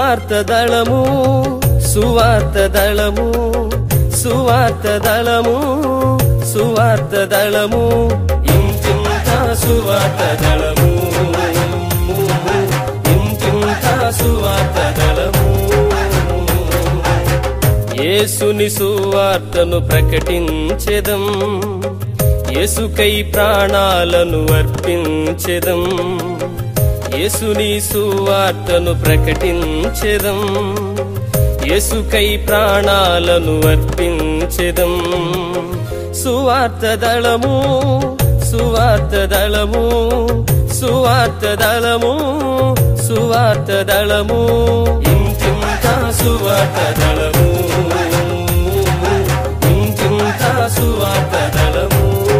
సువార్తదళము సువార్తదళము సువార్తదళము సువార్తదళము ఇంటింత సువార్తదళము ఇంటింత సువార్తదళము యేసుని సువార్తను ప్రకటించెదం యేసుకై ప్రాణాలను అర్పించెదం యేసుని సువార్తను ప్రకటించెదం యేసుకై ప్రాణాలను అర్పించెదం సువార్తదళము సువార్తదళము సువార్తదళము సువార్తదళము ఇంటింత సువార్తదళము ఇంటింత సువార్తదళము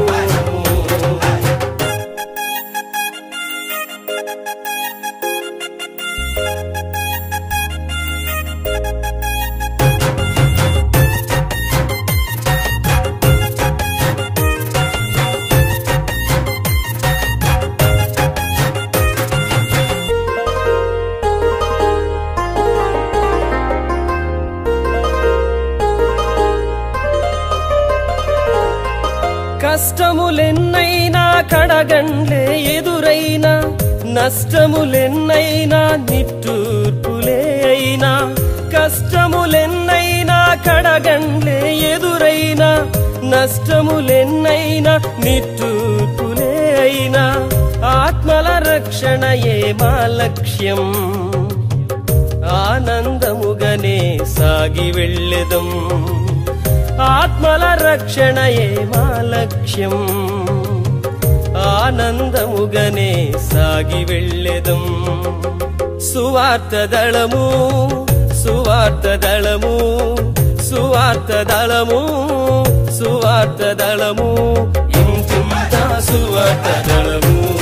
కష్టములెన్నైనా కడగండ్లే ఎదురైనా నష్టములెన్నైనా నిట్టూర్పులే అయినా కష్టములెన్నైనా కడగండ్లే ఎదురైనా నష్టములెన్నైనా నిట్టూర్పులే అయినా ఆత్మల రక్షణయే మా లక్ష్యం ఆనందముగానే సాగి వెళ్ళెదం ఆత్మల రక్షణయే మా లక్ష్యం ఆనందముగానే సాగి వెళ్ళెదం సువార్తదళము సువార్తదళము సువార్తదళము సువార్తదళము ఇంటింత సువార్తదళము